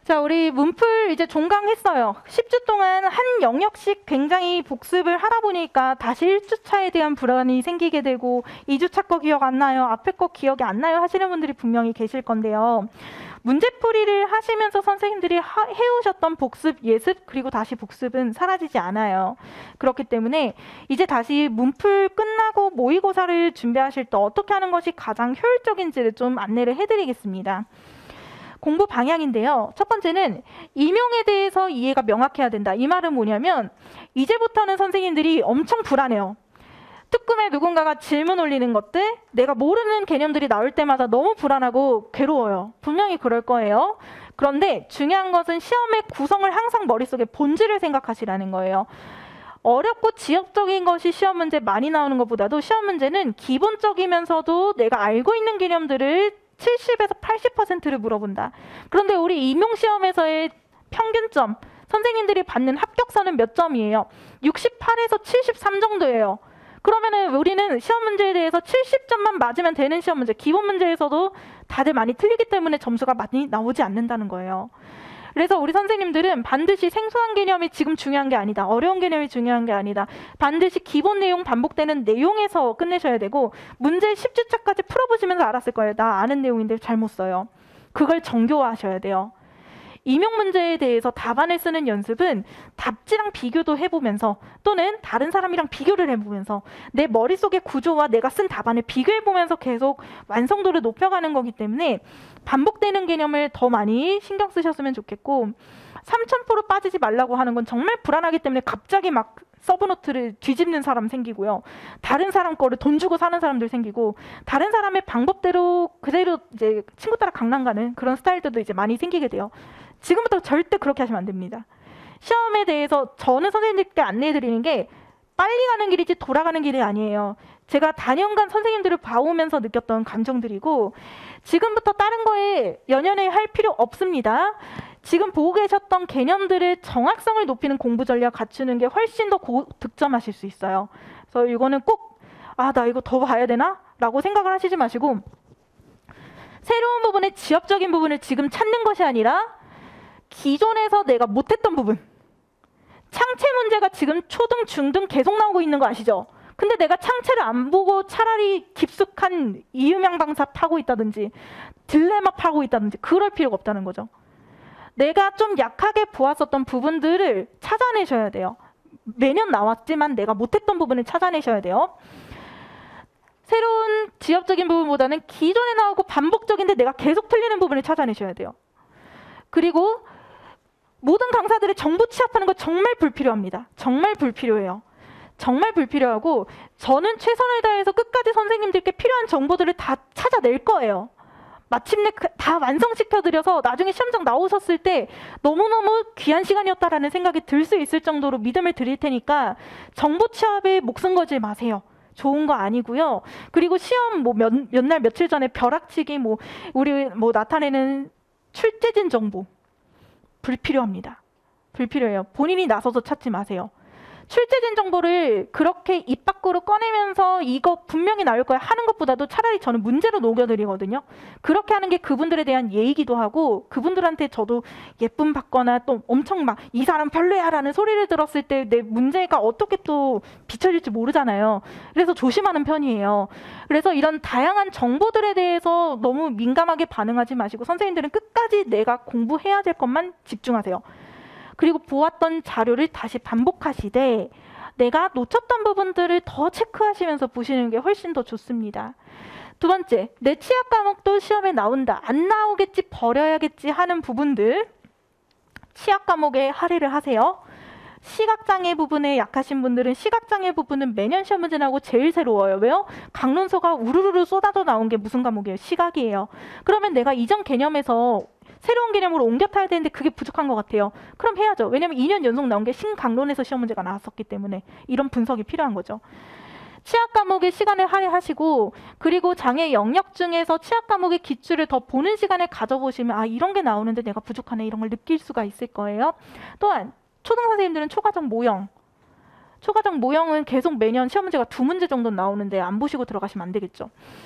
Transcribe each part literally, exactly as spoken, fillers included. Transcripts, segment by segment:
자, 우리 문풀 이제 종강했어요. 십 주 동안 한 영역씩 굉장히 복습을 하다 보니까 다시 일 주차에 대한 불안이 생기게 되고 이 주차 거 기억 안 나요, 앞에 거 기억이 안 나요 하시는 분들이 분명히 계실 건데요. 문제풀이를 하시면서 선생님들이 하, 해오셨던 복습, 예습, 그리고 다시 복습은 사라지지 않아요. 그렇기 때문에 이제 다시 문풀 끝나고 모의고사를 준비하실 때 어떻게 하는 것이 가장 효율적인지를 좀 안내를 해드리겠습니다. 공부 방향인데요. 첫 번째는 임용에 대해서 이해가 명확해야 된다. 이 말은 뭐냐면 이제부터는 선생님들이 엄청 불안해요. 특급에 누군가가 질문 올리는 것들, 내가 모르는 개념들이 나올 때마다 너무 불안하고 괴로워요. 분명히 그럴 거예요. 그런데 중요한 것은 시험의 구성을 항상 머릿속에 본질을 생각하시라는 거예요. 어렵고 지역적인 것이 시험 문제 많이 나오는 것보다도 시험 문제는 기본적이면서도 내가 알고 있는 개념들을 칠십에서 팔십 퍼센트를 물어본다. 그런데 우리 임용시험에서의 평균점, 선생님들이 받는 합격선은 몇 점이에요? 육십팔에서 칠십삼 정도예요. 그러면은 우리는 시험 문제에 대해서 칠십 점만 맞으면 되는 시험 문제, 기본 문제에서도 다들 많이 틀리기 때문에 점수가 많이 나오지 않는다는 거예요. 그래서 우리 선생님들은 반드시 생소한 개념이 지금 중요한 게 아니다, 어려운 개념이 중요한 게 아니다, 반드시 기본 내용 반복되는 내용에서 끝내셔야 되고, 문제 십 주차까지 풀어보시면서 알았을 거예요. 나 아는 내용인데 잘못 써요. 그걸 정교화하셔야 돼요. 임용 문제에 대해서 답안을 쓰는 연습은 답지랑 비교도 해보면서 또는 다른 사람이랑 비교를 해보면서 내 머릿속의 구조와 내가 쓴 답안을 비교해보면서 계속 완성도를 높여가는 거기 때문에 반복되는 개념을 더 많이 신경 쓰셨으면 좋겠고, 삼천 퍼센트 빠지지 말라고 하는 건 정말 불안하기 때문에 갑자기 막 서브노트를 뒤집는 사람 생기고요. 다른 사람 거를 돈 주고 사는 사람들 생기고, 다른 사람의 방법대로 그대로 이제 친구 따라 강남 가는 그런 스타일들도 이제 많이 생기게 돼요. 지금부터 절대 그렇게 하시면 안 됩니다. 시험에 대해서 저는 선생님들께 안내해 드리는 게 빨리 가는 길이지 돌아가는 길이 아니에요. 제가 다년간 선생님들을 봐오면서 느꼈던 감정들이고, 지금부터 다른 거에 연연해 할 필요 없습니다. 지금 보고 계셨던 개념들의 정확성을 높이는 공부 전략 갖추는 게 훨씬 더 득점하실 수 있어요. 그래서 이거는 꼭 아, 나 이거 더 봐야 되나? 라고 생각을 하시지 마시고, 새로운 부분의 지엽적인 부분을 지금 찾는 것이 아니라 기존에서 내가 못했던 부분, 창체 문제가 지금 초등, 중등 계속 나오고 있는 거 아시죠? 근데 내가 창체를 안 보고 차라리 깊숙한 이음양방사 파고 있다든지 딜레마 파고 있다든지 그럴 필요가 없다는 거죠. 내가 좀 약하게 보았었던 부분들을 찾아내셔야 돼요. 매년 나왔지만 내가 못했던 부분을 찾아내셔야 돼요. 새로운 지엽적인 부분보다는 기존에 나오고 반복적인데 내가 계속 틀리는 부분을 찾아내셔야 돼요. 그리고 모든 강사들의 정보 취합하는 거 정말 불필요합니다. 정말 불필요해요. 정말 불필요하고 저는 최선을 다해서 끝까지 선생님들께 필요한 정보들을 다 찾아낼 거예요. 마침내 다 완성시켜드려서 나중에 시험장 나오셨을 때 너무너무 귀한 시간이었다라는 생각이 들 수 있을 정도로 믿음을 드릴 테니까 정보 취합에 목숨 걸지 마세요. 좋은 거 아니고요. 그리고 시험 뭐 몇, 몇 날 며칠 전에 벼락치기 뭐 우리 뭐 나타내는 출제진 정보 불필요합니다. 불필요해요. 본인이 나서서 찾지 마세요. 출제진 정보를 그렇게 입 밖으로 꺼내면서 이거 분명히 나올 거야 하는 것보다도 차라리 저는 문제로 녹여드리거든요. 그렇게 하는 게 그분들에 대한 예의기도 하고, 그분들한테 저도 예쁨 받거나 또 엄청 막 이 사람 별로야 라는 소리를 들었을 때 내 문제가 어떻게 또 비춰질지 모르잖아요. 그래서 조심하는 편이에요. 그래서 이런 다양한 정보들에 대해서 너무 민감하게 반응하지 마시고 선생님들은 끝까지 내가 공부해야 될 것만 집중하세요. 그리고 보았던 자료를 다시 반복하시되 내가 놓쳤던 부분들을 더 체크하시면서 보시는 게 훨씬 더 좋습니다. 두 번째, 내 취약 과목도 시험에 나온다. 안 나오겠지, 버려야겠지 하는 부분들, 취약 과목에 할애를 하세요. 시각장애 부분에 약하신 분들은 시각장애 부분은 매년 시험 문제 나오고 제일 새로워요. 왜요? 강론서가 우르르르 쏟아져 나온 게 무슨 과목이에요? 시각이에요. 그러면 내가 이전 개념에서 새로운 개념으로 옮겨 타야 되는데 그게 부족한 것 같아요. 그럼 해야죠. 왜냐면 이 년 연속 나온 게 신강론에서 시험 문제가 나왔었기 때문에 이런 분석이 필요한 거죠. 취약 과목에 시간을 할애하시고, 그리고 장애 영역 중에서 취약 과목의 기출을 더 보는 시간을 가져보시면 아, 이런 게 나오는데 내가 부족하네, 이런 걸 느낄 수가 있을 거예요. 또한 초등선생님들은 초과정 모형, 초과정 모형은 계속 매년 시험 문제가 두 문제 정도 나오는데 안 보시고 들어가시면 안 되겠죠.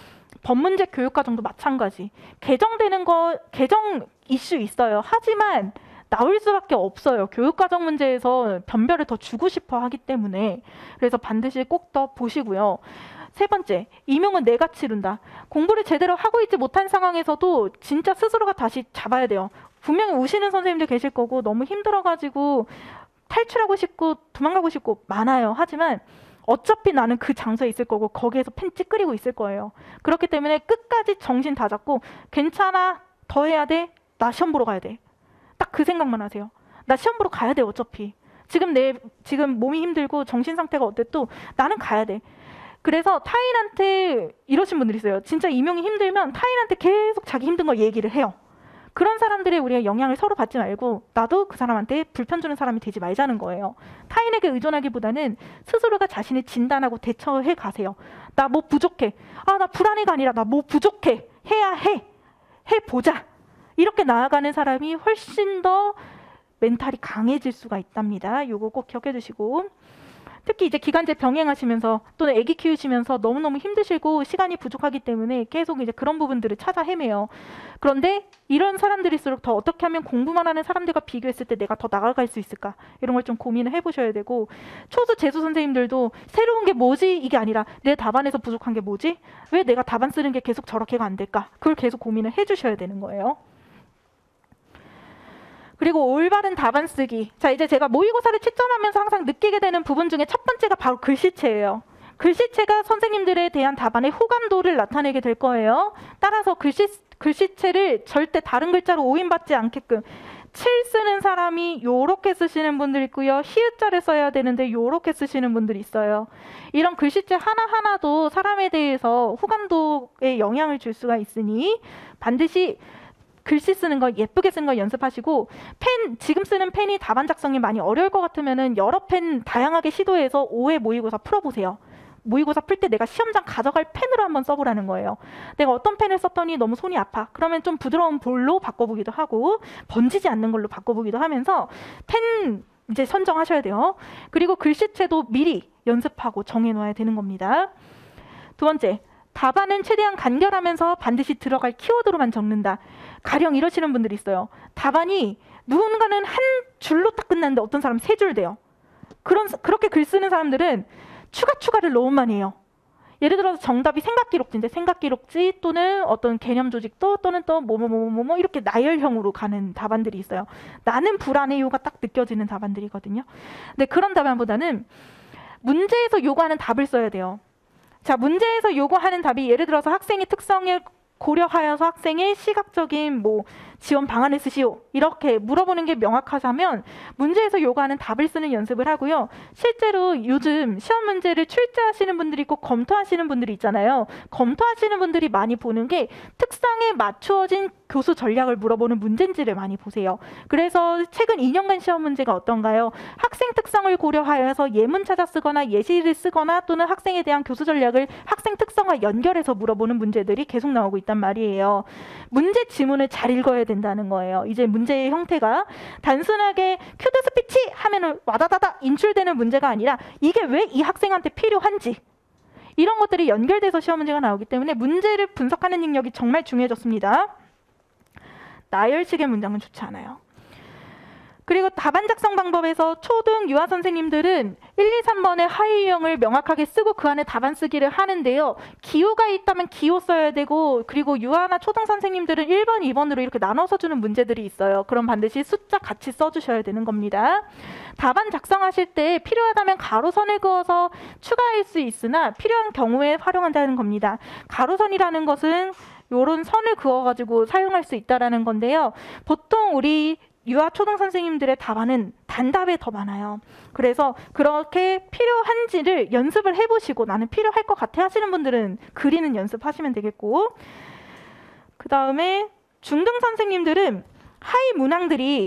법문제 교육과정도 마찬가지. 개정되는 거, 개정 이슈 있어요. 하지만 나올 수밖에 없어요. 교육과정 문제에서 변별을 더 주고 싶어 하기 때문에. 그래서 반드시 꼭 더 보시고요. 세 번째, 임용은 내가 치른다. 공부를 제대로 하고 있지 못한 상황에서도 진짜 스스로가 다시 잡아야 돼요. 분명히 우시는 선생님들 계실 거고 너무 힘들어가지고 탈출하고 싶고 도망가고 싶고 많아요. 하지만 어차피 나는 그 장소에 있을 거고 거기에서 펜 찌끄리고 있을 거예요. 그렇기 때문에 끝까지 정신 다 잡고 괜찮아, 더 해야 돼, 나 시험 보러 가야 돼. 딱 그 생각만 하세요. 나 시험 보러 가야 돼. 어차피 지금 내 지금 몸이 힘들고 정신 상태가 어땠도 나는 가야 돼. 그래서 타인한테 이러신 분들이 있어요. 진짜 임용이 힘들면 타인한테 계속 자기 힘든 거 얘기를 해요. 그런 사람들의 우리가 영향을 서로 받지 말고 나도 그 사람한테 불편 주는 사람이 되지 말자는 거예요. 타인에게 의존하기보다는 스스로가 자신을 진단하고 대처해 가세요. 나 뭐 부족해. 아, 나 불안해가 아니라 나 뭐 부족해. 해야 해. 해보자. 이렇게 나아가는 사람이 훨씬 더 멘탈이 강해질 수가 있답니다. 요거 꼭 기억해 두시고. 특히 이제 기간제 병행하시면서 또는 아기 키우시면서 너무너무 힘드시고 시간이 부족하기 때문에 계속 이제 그런 부분들을 찾아 헤매요. 그런데 이런 사람들일수록 더 어떻게 하면 공부만 하는 사람들과 비교했을 때 내가 더 나아갈 수 있을까? 이런 걸 좀 고민을 해보셔야 되고, 초수 재수 선생님들도 새로운 게 뭐지? 이게 아니라 내 답안에서 부족한 게 뭐지? 왜 내가 답안 쓰는 게 계속 저렇게가 안 될까? 그걸 계속 고민을 해주셔야 되는 거예요. 그리고 올바른 답안 쓰기. 자, 이제 제가 모의고사를 채점하면서 항상 느끼게 되는 부분 중에 첫 번째가 바로 글씨체예요. 글씨체가 선생님들에 대한 답안의 호감도를 나타내게 될 거예요. 따라서 글씨, 글씨체를 절대 다른 글자로 오인받지 않게끔 칠 쓰는 사람이 요렇게 쓰시는 분들 있고요. 히읗자를 써야 되는데 요렇게 쓰시는 분들이 있어요. 이런 글씨체 하나하나도 사람에 대해서 호감도에 영향을 줄 수가 있으니 반드시 글씨 쓰는 거, 예쁘게 쓰는 거 연습하시고, 펜, 지금 쓰는 펜이 답안 작성이 많이 어려울 것 같으면은 여러 펜 다양하게 시도해서 오 회 모의고사 풀어보세요. 모의고사 풀 때 내가 시험장 가져갈 펜으로 한번 써보라는 거예요. 내가 어떤 펜을 썼더니 너무 손이 아파. 그러면 좀 부드러운 볼로 바꿔보기도 하고 번지지 않는 걸로 바꿔보기도 하면서 펜 이제 선정하셔야 돼요. 그리고 글씨체도 미리 연습하고 정해놓아야 되는 겁니다. 두 번째, 답안은 최대한 간결하면서 반드시 들어갈 키워드로만 적는다. 가령 이러시는 분들이 있어요. 답안이 누군가는 한 줄로 딱 끝났는데 어떤 사람 세 줄 돼요. 그런, 그렇게 글 쓰는 사람들은 추가 추가를 너무 많이 해요. 예를 들어서 정답이 생각기록지인데 생각기록지 또는 어떤 개념 조직도 또는 또 뭐뭐뭐뭐뭐 이렇게 나열형으로 가는 답안들이 있어요. 나는 불안해요가 딱 느껴지는 답안들이거든요. 근데 그런 답안보다는 문제에서 요구하는 답을 써야 돼요. 자, 문제에서 요구하는 답이 예를 들어서 학생의 특성을 고려하여서 학생의 시각적인 뭐 지원 방안을 쓰시오. 이렇게 물어보는 게 명확하자면 문제에서 요구하는 답을 쓰는 연습을 하고요. 실제로 요즘 시험 문제를 출제하시는 분들이 있고 검토하시는 분들이 있잖아요. 검토하시는 분들이 많이 보는 게 특성에 맞추어진 교수 전략을 물어보는 문제인지를 많이 보세요. 그래서 최근 이 년간 시험 문제가 어떤가요? 학생 특성을 고려하여서 예문 찾아 쓰거나 예시를 쓰거나 또는 학생에 대한 교수 전략을 학생 특성과 연결해서 물어보는 문제들이 계속 나오고 있단 말이에요. 문제 지문을 잘 읽어야 된다는 거예요. 이제 문제의 형태가 단순하게 큐드 스피치 하면은 와다다다 인출되는 문제가 아니라 이게 왜 이 학생한테 필요한지 이런 것들이 연결돼서 시험 문제가 나오기 때문에 문제를 분석하는 능력이 정말 중요해졌습니다. 나열식의 문장은 좋지 않아요. 그리고 답안 작성 방법에서 초등 유아 선생님들은 일, 이, 삼 번의 하위 유형을 명확하게 쓰고 그 안에 답안 쓰기를 하는데요. 기호가 있다면 기호 써야 되고, 그리고 유아나 초등 선생님들은 일 번, 이 번으로 이렇게 나눠서 주는 문제들이 있어요. 그럼 반드시 숫자 같이 써주셔야 되는 겁니다. 답안 작성하실 때 필요하다면 가로선을 그어서 추가할 수 있으나 필요한 경우에 활용한다는 겁니다. 가로선이라는 것은 이런 선을 그어가지고 사용할 수 있다는 건데요. 보통 우리 유아 초등 선생님들의 답안은 단답에 더 많아요. 그래서 그렇게 필요한지를 연습을 해보시고 나는 필요할 것 같아 하시는 분들은 그리는 연습하시면 되겠고, 그 다음에 중등 선생님들은 하위 문항들이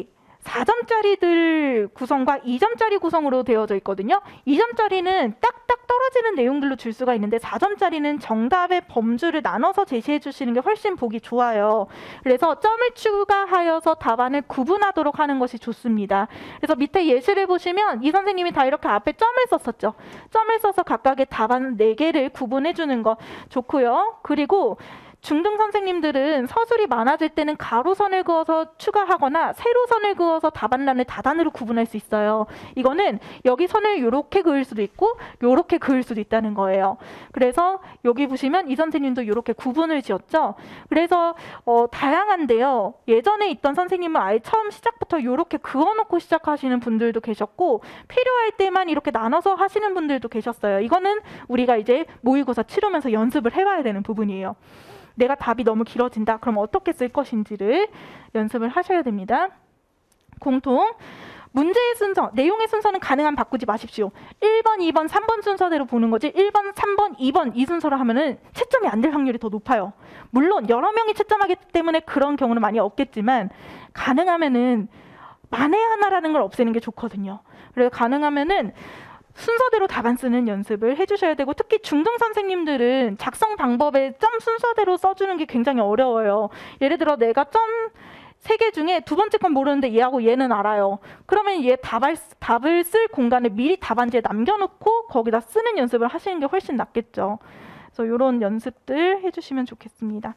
사 점짜리들 구성과 이 점짜리 구성으로 되어져 있거든요. 이 점짜리는 딱딱 떨어지는 내용들로 줄 수가 있는데 사 점짜리는 정답의 범주를 나눠서 제시해 주시는 게 훨씬 보기 좋아요. 그래서 점을 추가하여서 답안을 구분하도록 하는 것이 좋습니다. 그래서 밑에 예시를 보시면 이 선생님이 다 이렇게 앞에 점을 썼었죠. 점을 써서 각각의 답안 네 개를 구분해 주는 거 좋고요. 그리고 중등 선생님들은 서술이 많아질 때는 가로선을 그어서 추가하거나 세로선을 그어서 답안란을 다단으로 구분할 수 있어요. 이거는 여기 선을 이렇게 그을 수도 있고 이렇게 그을 수도 있다는 거예요. 그래서 여기 보시면 이 선생님도 이렇게 구분을 지었죠. 그래서 어, 다양한데요. 예전에 있던 선생님은 아예 처음 시작부터 이렇게 그어놓고 시작하시는 분들도 계셨고 필요할 때만 이렇게 나눠서 하시는 분들도 계셨어요. 이거는 우리가 이제 모의고사 치르면서 연습을 해봐야 되는 부분이에요. 내가 답이 너무 길어진다. 그럼 어떻게 쓸 것인지를 연습을 하셔야 됩니다. 공통. 문제의 순서, 내용의 순서는 가능한 바꾸지 마십시오. 일 번, 이 번, 삼 번 순서대로 보는 거지 일 번, 삼 번, 이 번 이 순서로 하면은 채점이 안 될 확률이 더 높아요. 물론 여러 명이 채점하기 때문에 그런 경우는 많이 없겠지만 가능하면은 만에 하나라는 걸 없애는 게 좋거든요. 그래서 가능하면은 순서대로 답안 쓰는 연습을 해주셔야 되고 특히 중등 선생님들은 작성 방법에 점 순서대로 써주는 게 굉장히 어려워요. 예를 들어 내가 점 세 개 중에 두 번째 건 모르는데 얘하고 얘는 알아요. 그러면 얘 답을, 답을 쓸 공간을 미리 답안지에 남겨놓고 거기다 쓰는 연습을 하시는 게 훨씬 낫겠죠. 그래서 이런 연습들 해주시면 좋겠습니다.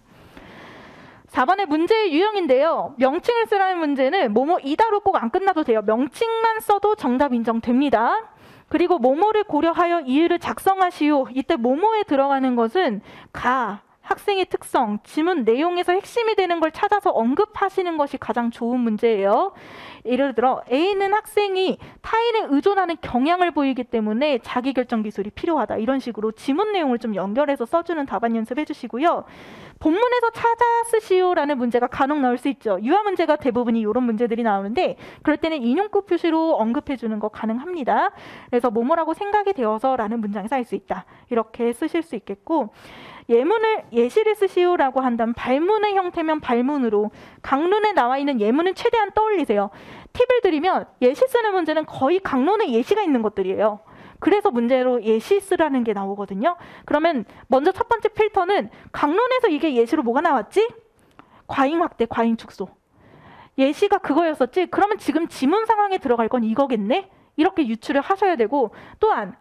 사 번의 문제의 유형인데요. 명칭을 쓰라는 문제는 뭐뭐 이다로 꼭 안 끝나도 돼요. 명칭만 써도 정답 인정됩니다. 그리고 뭐뭐를 고려하여 이유를 작성하시오. 이때 뭐뭐에 들어가는 것은 가, 학생의 특성, 지문 내용에서 핵심이 되는 걸 찾아서 언급하시는 것이 가장 좋은 문제예요. 예를 들어 A는 학생이 타인에 의존하는 경향을 보이기 때문에 자기결정 기술이 필요하다. 이런 식으로 지문 내용을 좀 연결해서 써주는 답안 연습해 주시고요. 본문에서 찾아 쓰시오라는 문제가 간혹 나올 수 있죠. 유화 문제가 대부분이 이런 문제들이 나오는데 그럴 때는 인용구 표시로 언급해 주는 거 가능합니다. 그래서 뭐뭐라고 생각이 되어서라는 문장에서 할 수 있다. 이렇게 쓰실 수 있겠고 예문을 예시를 쓰시오라고 한다면 발문의 형태면 발문으로 강론에 나와 있는 예문은 최대한 떠올리세요. 팁을 드리면 예시 쓰는 문제는 거의 강론에 예시가 있는 것들이에요. 그래서 문제로 예시 쓰라는 게 나오거든요. 그러면 먼저 첫 번째 필터는 강론에서 이게 예시로 뭐가 나왔지? 과잉 확대, 과잉 축소. 예시가 그거였었지? 그러면 지금 지문 상황에 들어갈 건 이거겠네? 이렇게 유추를 하셔야 되고 또한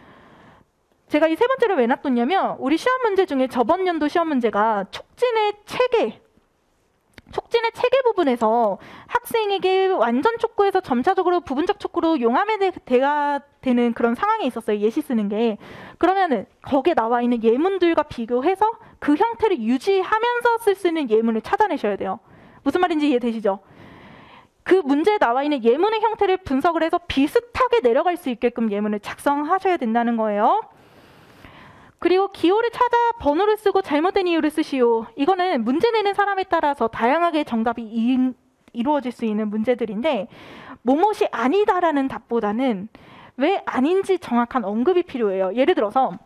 제가 이 세 번째를 왜 놔뒀냐면 우리 시험 문제 중에 저번 연도 시험 문제가 촉진의 체계 촉진의 체계 부분에서 학생에게 완전 촉구에서 점차적으로 부분적 촉구로 용암에 대가 되는 그런 상황이 있었어요. 예시 쓰는 게. 그러면은 거기에 나와 있는 예문들과 비교해서 그 형태를 유지하면서 쓸 수 있는 예문을 찾아내셔야 돼요. 무슨 말인지 이해되시죠? 그 문제에 나와 있는 예문의 형태를 분석을 해서 비슷하게 내려갈 수 있게끔 예문을 작성하셔야 된다는 거예요. 그리고 기호를 찾아 번호를 쓰고 잘못된 이유를 쓰시오. 이거는 문제 내는 사람에 따라서 다양하게 정답이 이, 이루어질 수 있는 문제들인데 뭐뭇이 아니다라는 답보다는 왜 아닌지 정확한 언급이 필요해요. 예를 들어서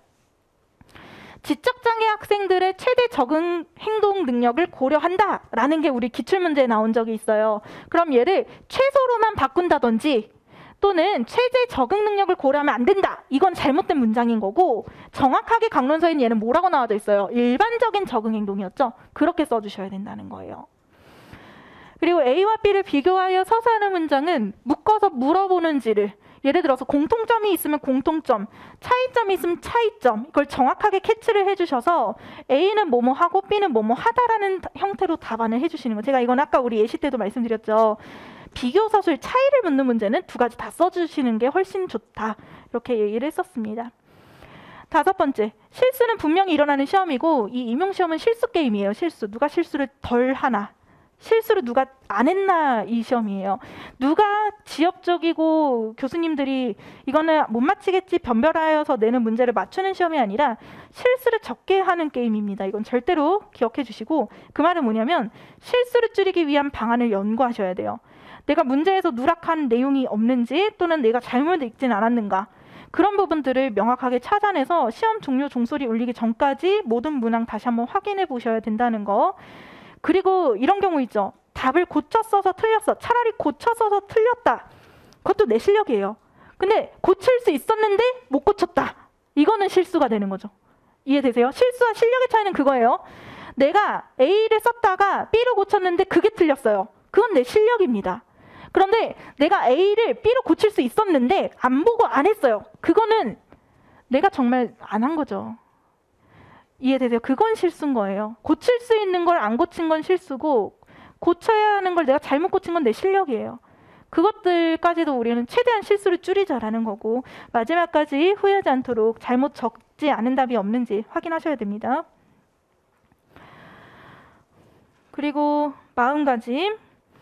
지적장애 학생들의 최대 적응 행동 능력을 고려한다라는 게 우리 기출문제에 나온 적이 있어요. 그럼 얘를 최소로만 바꾼다든지 또는 최대 적응 능력을 고려하면 안 된다. 이건 잘못된 문장인 거고 정확하게 강론서에는 얘는 뭐라고 나와져 있어요? 일반적인 적응 행동이었죠. 그렇게 써주셔야 된다는 거예요. 그리고 A와 B를 비교하여 서서 하는 문장은 묶어서 물어보는지를 예를 들어서 공통점이 있으면 공통점, 차이점이 있으면 차이점 이걸 정확하게 캐치를 해주셔서 A는 뭐뭐 하고 B는 뭐뭐 하다라는 형태로 답안을 해주시는 거. 제가 이건 아까 우리 예시 때도 말씀드렸죠. 비교 서술 차이를 묻는 문제는 두 가지 다 써주시는 게 훨씬 좋다. 이렇게 얘기를 했었습니다. 다섯 번째, 실수는 분명히 일어나는 시험이고 이 임용시험은 실수 게임이에요. 실수. 누가 실수를 덜 하나. 실수를 누가 안 했나 이 시험이에요. 누가 지엽적이고 교수님들이 이거는 못 맞히겠지 변별하여서 내는 문제를 맞추는 시험이 아니라 실수를 적게 하는 게임입니다. 이건 절대로 기억해 주시고 그 말은 뭐냐면 실수를 줄이기 위한 방안을 연구하셔야 돼요. 내가 문제에서 누락한 내용이 없는지 또는 내가 잘못 읽진 않았는가 그런 부분들을 명확하게 찾아내서 시험 종료 종소리 울리기 전까지 모든 문항 다시 한번 확인해 보셔야 된다는 거. 그리고 이런 경우 있죠. 답을 고쳐 써서 틀렸어. 차라리 고쳐 써서 틀렸다. 그것도 내 실력이에요. 근데 고칠 수 있었는데 못 고쳤다. 이거는 실수가 되는 거죠. 이해되세요? 실수와 실력의 차이는 그거예요. 내가 A를 썼다가 B로 고쳤는데 그게 틀렸어요. 그건 내 실력입니다. 그런데 내가 A를 B로 고칠 수 있었는데 안 보고 안 했어요. 그거는 내가 정말 안 한 거죠. 이해되세요? 그건 실수인 거예요. 고칠 수 있는 걸 안 고친 건 실수고 고쳐야 하는 걸 내가 잘못 고친 건 내 실력이에요. 그것들까지도 우리는 최대한 실수를 줄이자라는 거고 마지막까지 후회하지 않도록 잘못 적지 않은 답이 없는지 확인하셔야 됩니다. 그리고 마음가짐.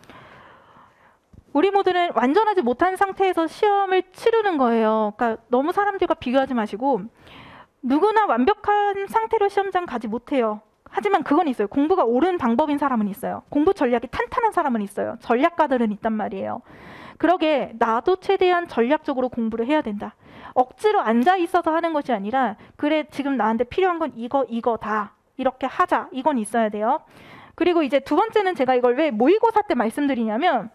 우리 모두는 완전하지 못한 상태에서 시험을 치르는 거예요. 그러니까 너무 사람들과 비교하지 마시고 누구나 완벽한 상태로 시험장 가지 못해요. 하지만 그건 있어요. 공부가 옳은 방법인 사람은 있어요. 공부 전략이 탄탄한 사람은 있어요. 전략가들은 있단 말이에요. 그러게 나도 최대한 전략적으로 공부를 해야 된다. 억지로 앉아 있어서 하는 것이 아니라 그래 지금 나한테 필요한 건 이거 이거 다 이렇게 하자. 이건 있어야 돼요. 그리고 이제 두 번째는 제가 이걸 왜 모의고사 때 말씀드리냐면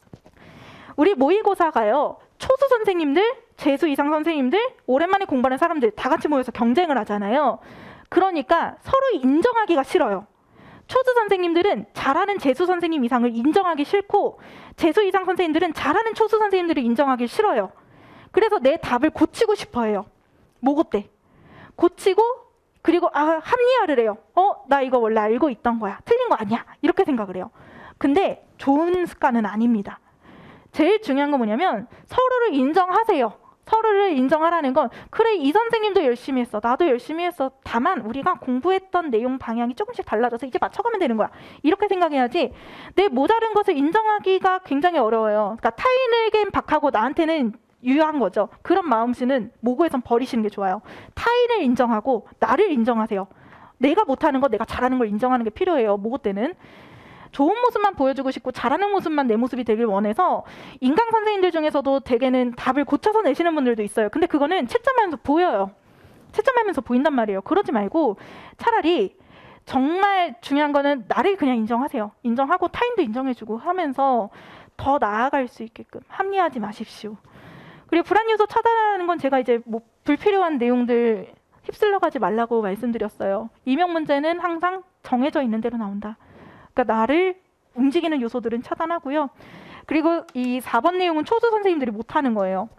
우리 모의고사가요. 초수 선생님들, 재수 이상 선생님들, 오랜만에 공부하는 사람들 다 같이 모여서 경쟁을 하잖아요. 그러니까 서로 인정하기가 싫어요. 초수 선생님들은 잘하는 재수 선생님 이상을 인정하기 싫고 재수 이상 선생님들은 잘하는 초수 선생님들을 인정하기 싫어요. 그래서 내 답을 고치고 싶어 해요. 모고 때. 고치고 그리고 아 합리화를 해요. 어? 나 이거 원래 알고 있던 거야. 틀린 거 아니야. 이렇게 생각을 해요. 근데 좋은 습관은 아닙니다. 제일 중요한 건 뭐냐면 서로를 인정하세요. 서로를 인정하라는 건 그래 이 선생님도 열심히 했어. 나도 열심히 했어. 다만 우리가 공부했던 내용 방향이 조금씩 달라져서 이제 맞춰가면 되는 거야. 이렇게 생각해야지 내 모자른 것을 인정하기가 굉장히 어려워요. 그러니까 타인에겐 박하고 나한테는 유효한 거죠. 그런 마음씨는 모고에선 버리시는 게 좋아요. 타인을 인정하고 나를 인정하세요. 내가 못하는 거 내가 잘하는 걸 인정하는 게 필요해요. 모고 때는. 좋은 모습만 보여주고 싶고 잘하는 모습만 내 모습이 되길 원해서 인강 선생님들 중에서도 대개는 답을 고쳐서 내시는 분들도 있어요. 근데 그거는 채점하면서 보여요. 채점하면서 보인단 말이에요. 그러지 말고 차라리 정말 중요한 거는 나를 그냥 인정하세요. 인정하고 타인도 인정해주고 하면서 더 나아갈 수 있게끔 합리하지 마십시오. 그리고 불안 요소 차단하는 건 제가 이제 뭐 불필요한 내용들 휩쓸려 가지 말라고 말씀드렸어요. 이명 문제는 항상 정해져 있는 대로 나온다. 그러니까 나를 움직이는 요소들은 차단하고요. 그리고 이 사 번 내용은 초수 선생님들이 못하는 거예요.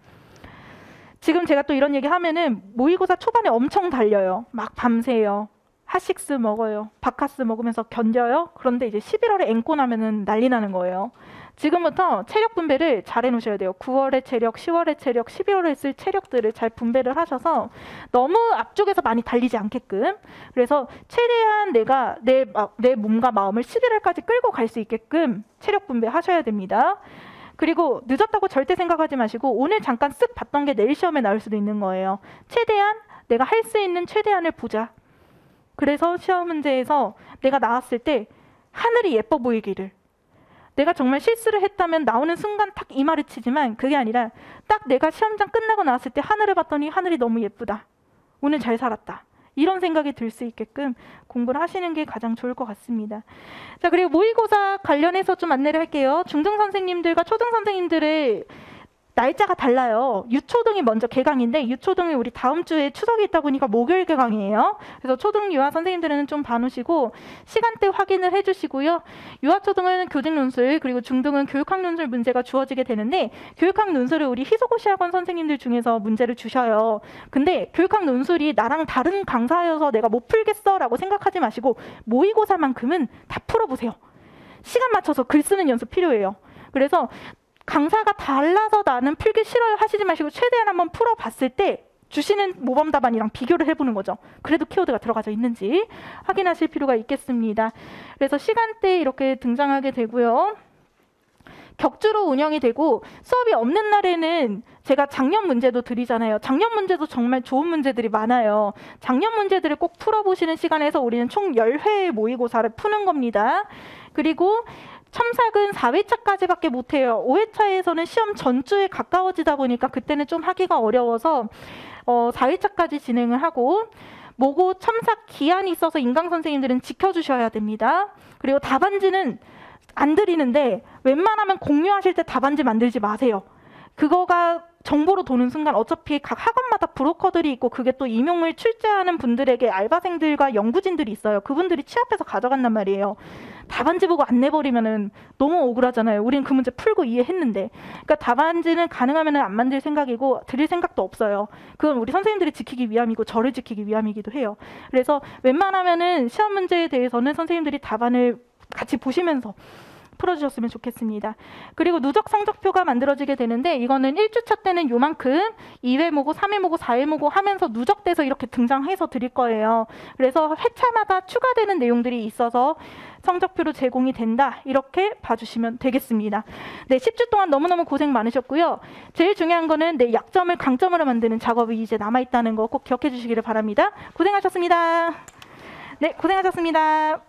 지금 제가 또 이런 얘기 하면은 모의고사 초반에 엄청 달려요. 막 밤새요. 핫식스 먹어요. 바카스 먹으면서 견뎌요. 그런데 이제 십일월에 앵꼬 나면은 난리 나는 거예요. 지금부터 체력 분배를 잘 해놓으셔야 돼요. 구월의 체력, 시월의 체력, 십일월에 쓸 체력들을 잘 분배를 하셔서 너무 앞쪽에서 많이 달리지 않게끔 그래서 최대한 내가 내, 내 몸과 마음을 십일월까지 끌고 갈 수 있게끔 체력 분배하셔야 됩니다. 그리고 늦었다고 절대 생각하지 마시고 오늘 잠깐 쓱 봤던 게 내일 시험에 나올 수도 있는 거예요. 최대한 내가 할 수 있는 최대한을 보자. 그래서 시험 문제에서 내가 나왔을 때 하늘이 예뻐 보이기를 내가 정말 실수를 했다면 나오는 순간 탁 이마를 치지만 그게 아니라 딱 내가 시험장 끝나고 나왔을 때 하늘을 봤더니 하늘이 너무 예쁘다. 오늘 잘 살았다. 이런 생각이 들 수 있게끔 공부를 하시는 게 가장 좋을 것 같습니다. 자, 그리고 모의고사 관련해서 좀 안내를 할게요. 중등 선생님들과 초등 선생님들의 날짜가 달라요. 유초등이 먼저 개강인데 유초등이 우리 다음 주에 추석이 있다 보니까 목요일 개강이에요. 그래서 초등 유아 선생님들은 좀 봐놓으시고 시간대 확인을 해주시고요. 유아초등은 교직 논술 그리고 중등은 교육학 논술 문제가 주어지게 되는데 교육학 논술을 우리 희소고시학원 선생님들 중에서 문제를 주셔요. 근데 교육학 논술이 나랑 다른 강사여서 내가 못 풀겠어 라고 생각하지 마시고 모의고사만큼은 다 풀어보세요. 시간 맞춰서 글 쓰는 연습 필요해요. 그래서 강사가 달라서 나는 풀기 싫어요 하시지 마시고 최대한 한번 풀어봤을 때 주시는 모범 답안이랑 비교를 해보는 거죠. 그래도 키워드가 들어가져 있는지 확인하실 필요가 있겠습니다. 그래서 시간대에 이렇게 등장하게 되고요. 격주로 운영이 되고 수업이 없는 날에는 제가 작년 문제도 드리잖아요. 작년 문제도 정말 좋은 문제들이 많아요. 작년 문제들을 꼭 풀어보시는 시간에서 우리는 총 십 회의 모의고사를 푸는 겁니다. 그리고 첨삭은 사 회차까지밖에 못해요. 오 회차에서는 시험 전주에 가까워지다 보니까 그때는 좀 하기가 어려워서 어, 사 회차까지 진행을 하고 모고 첨삭 기한이 있어서 인강 선생님들은 지켜주셔야 됩니다. 그리고 답안지는 안 드리는데 웬만하면 공유하실 때 답안지 만들지 마세요. 그거가 정보로 도는 순간 어차피 각 학원마다 브로커들이 있고 그게 또 임용을 출제하는 분들에게 알바생들과 연구진들이 있어요. 그분들이 취합해서 가져간단 말이에요. 답안지 보고 안 내버리면은 너무 억울하잖아요. 우린 그 문제 풀고 이해했는데. 그러니까 답안지는 가능하면 안 만들 생각이고 드릴 생각도 없어요. 그건 우리 선생님들이 지키기 위함이고 저를 지키기 위함이기도 해요. 그래서 웬만하면은 시험 문제에 대해서는 선생님들이 답안을 같이 보시면서 풀어주셨으면 좋겠습니다. 그리고 누적 성적표가 만들어지게 되는데 이거는 일 주차 때는 요만큼 이 회 모고 삼 회 모고 사 회 모고 하면서 누적돼서 이렇게 등장해서 드릴 거예요. 그래서 회차마다 추가되는 내용들이 있어서 성적표로 제공이 된다. 이렇게 봐주시면 되겠습니다. 네, 십 주 동안 너무너무 고생 많으셨고요. 제일 중요한 거는 내 약점을 강점으로 만드는 작업이 이제 남아있다는 거 꼭 기억해 주시기를 바랍니다. 고생하셨습니다. 네, 고생하셨습니다.